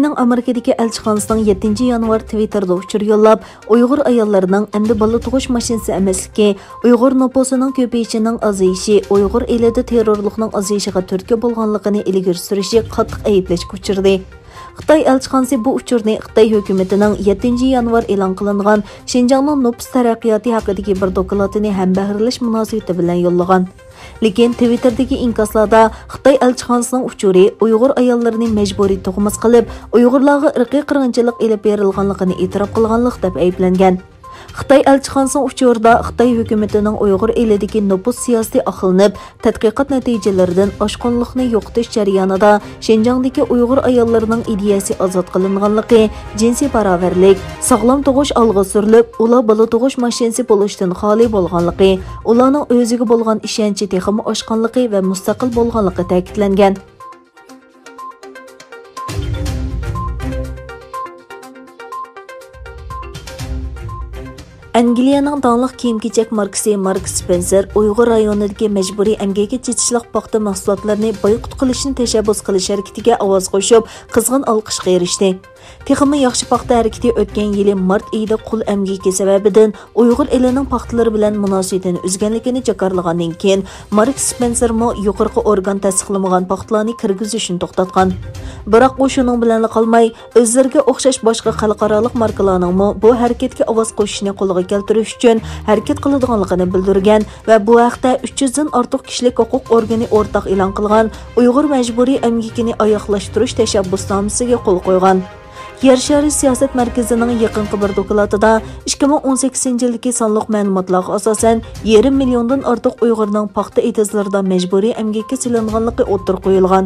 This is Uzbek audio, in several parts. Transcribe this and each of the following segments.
Xitoyning Amerikadagi elchixonasining 7 yanvar Twitterda uchur yo'llab, Uyg'ur ayollarining endi bola tug'ish mashinasi emasligi, Uyg'ur nupusining ko'payishining azayishi, Uyg'ur elida terrorlikning azayishiga turtki bo'lganligini ilgari surishi qattiq ayblashga uchirdi. Xitoy elchixonasi bu uchurni Xitoy hukumatining 7 yanvar e'lon qilingan Xinjiangning nupus taraqqiyoti haqidagi bir dokladini hambahirlash munosabati bilan yo'llagan. Lekin Twitter'dagi inkaslarda Xitoy elchixonasining uchuri Uyg'ur ayollarini majburiy tug'mas qilib, Uyg'urlarga irqiy qirg'inchilik elib berilganligini e'tirof qilganlik deb ayblangan. Xitoy elchixonasining uchurida Xitoy hukumatining Uyg'ur elidagi nupus siyosiy aqlinib, tadqiqot natijalaridan oshqonlikni yo'qotish jarayonida Xinjiangdagi Uyg'ur ayollarining ideyasi ozod qilinganligi, jinsiy barobarlik, sog'lom tug'ish olg'a surilib, ular bola tug'ish mashinasi bo'lishdan xoli bo'lganligi, ularning o'ziga bo'lgan ishonchi texmi oshqonligi va mustaqil bo'lganligi ta'kidlangan. Angliyaning dаңlıq kiyim-kechak markasi Marks Spencer Uyg'ur rayonidagi majburiy emgakka chetishliq paxta mahsulotlarini boykot qilishni tashabbus qilish harakatiga ovoz qo'shib, qizg'in olqishga erishdi. Texmi yaxshi paxta harakati o'tgan yili mart oyida qul emgaki sababidan Uyg'ur elining paxtalari bilan munosabatini uzganligini jakarlagandan keyin Marks Spencer mo yuqorqi organ tasdiqlamagan paxtalarni kirgizishni to'xtatgan. Biroq u shuning bilan qolmay, o'zlariga o'xshash boshqa xalqaroliq markalarning bu harakatga ovoz qo'shishni qo'lga keltirish uchun harakat qiladiganligini bildirgan va bu haqda 300 dan ortiq kishilik huquq organi o'rtaq e'lon qilgan Uyg'ur majburiy emgakini oyoqlashtirish tashabbusnomasiga qo'l qo'ygan. Yer shari siyosat markazining yaqinqi bir dokladida 2018-yildagi sonliq ma'lumotlarga asosan 1,5 milliondan ortiq Uyg'urning paxta etizlarida majburiy emgakka silinganligi o'tirib qo'yilgan.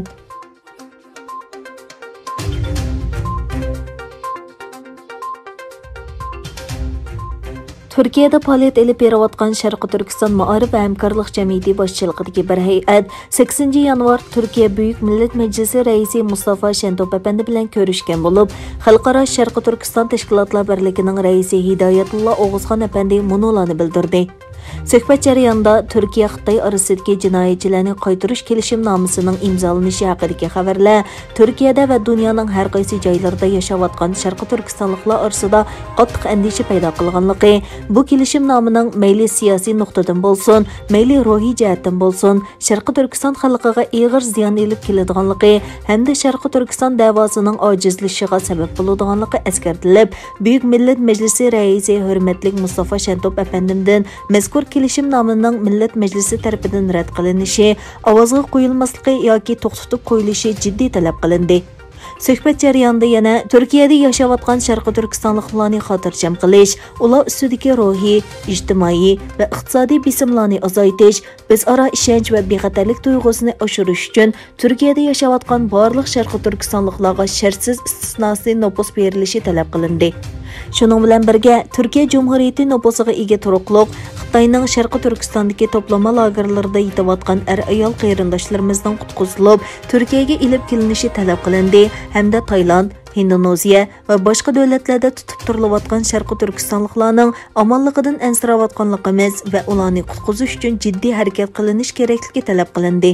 Turkiyada faoliyat elib berayotgan Sharqi Turkiston Ma'arif va hamkorlik jamiyati boshchiligidagi bir hay'at 8 yanvar Turkiya Buyuk Millat Majlisi raisi Mustafa Şentop apandi bilan ko'rishgan bo'lib, Xalqaro Sharqi Turkiston tashkilotlar birligining raisi Hidoyatullo O'g'izxon apandi munolarni bildirdi. Suhbat jarayonida Turkiya Xitoy orasidagi jinoyatchilarni qaytarish kelishimnomasining imzolanishi haqidagi xabarlar Turkiyada va dunyoning har qaysi joylarida yashayotgan Sharqi Turkistonliklar orasida qattiq andisha paydo qilganligi, bu kelishimnomining mayli siyosiy nuqtadan bo'lsin, mayli ruhiy jihatdan bo'lsin, Sharqi Turkiston xalqiga og'ir ziyon elib keladiganligi hamda Sharqi Turkiston davosining ojizlashishiga sabab bo'ladiganligi eskartilib, Buyuk Millat Majlisi raisi hurmatli Mustafa Şentop apandimdan mazkur kelishimnomining Millat Majlisi tarafidan rad qilinishi, ovozga qo'yilmasligi yoki to'xtatib qo'yilishi jiddiy talab qilindi. Suhbat jarayonida yana Turkiyada yashayotgan Sharqi Turkistonliklarni xotirjam qilish, ular ustidagi ruhiy, ijtimoiy va iqtisodiy bisimlarni azaytish, o'zaro ishonch va bexatarlik tuyg'usini oshirish uchun Turkiyada yashayotgan barliq Sharqi Turkistonliklarga shartsiz istisnosiz nopus berilishi talab qilindi. Shuning bilan birga Turkiya Jumhuriyati nopusiga ega turuqliq Xitoyning Sharqi Turkistondagi to'plama lagerlarida yetayotgan ayol qarindoshlarimizning qutqizilib, Turkiyaga ilib kelinishi talab qilindi hamda Tailand, Indoneziya va boshqa davlatlarda tutib turilayotgan Sharqi Turkistonliklarning omonligidan ansirayotganligimiz va ularni qutqizish uchun jiddiy harakat qilinish kerakligi talab qilindi.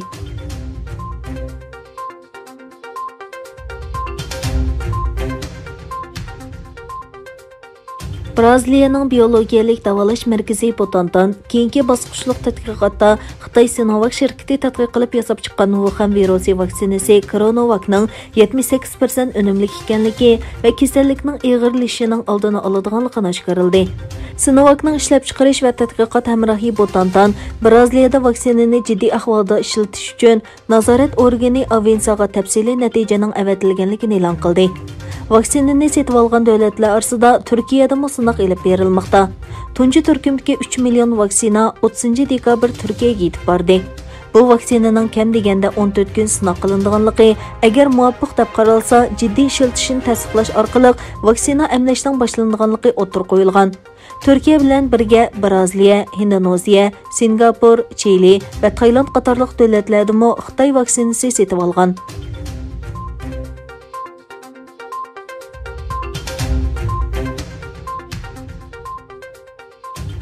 Braziliyaning biologiyalik davolash markazi Butantan keyingi bosqichliq tadqiqotda Xitoy Sinovac shirkati tadqiq qilib yasab chiqqan Wuhan virusi vaksinasi Coronavac'ning 78% unumli ekanligi va kasallikning og'irlashishining oldini oladiganligini oshkorildi. Sinovac'ning ishlab chiqarish va tadqiqot hamrohi Butantan Braziliyada vaksinani jiddiy ahvolda ishlatish uchun nazorat organi Avensaga tafsiliy natijaning avatilganligini e'lon qildi. Vaksinani setib olgan davlatlar orasida Turkiyada sinoq elib berilmoqda. Tunji turkumdagi 3 million vaksina 30 dekabr Turkiyaga yetib bordi. Bu vaksinaning kam deganda 14 kun sinoq qilinganligi, agar muvofiq deb qaralsa, jiddiy ishlatishni tasdiqlash orqali vaksina emlashning boshlanganligi o'tirib qo'yilgan. Turkiya bilan birga Braziliya, Indoneziya, Singapur, Chili va Tailand qatorliq davlatlarda Xitoy vaksinasi setib olgan.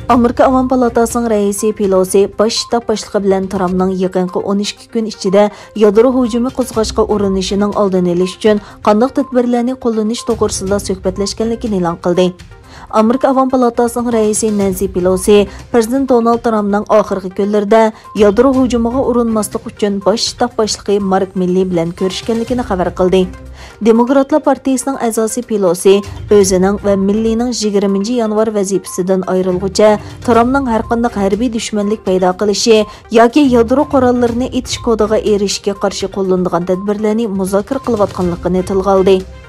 Amerika Avam Palatasının rəisi Pelosi baş shtab başlığı bilan Trumpның yaqinqi 12 kun ichida yadro hujumi qo'zg'ashga urinishining oldini olish uchun qanday tadbirlarni qo'llanish to'g'risida suhbatlashganligini e'lon qildi. Amerika Avam Palatasının rəisi Nancy Pelosi Prezident Donald Trumpның oxirgi kunlarda yadro hujumiga urinmaslik uchun baş shtab başlığı Mark Milley bilan ko'rishganligini xabar qildi. Demokratlar Partiyasining a'zosi Pelosi o'zining va Milleyning 20 yanvar vazifasidan ayrilguncha Trumpning har qanday harbiy dushmanlik paydo qilishi yoki yadro qurollarini etish kodiga erishishga qarshi qo'llanadigan tadbirlarni muzokara qilayotganligini tilga oldi.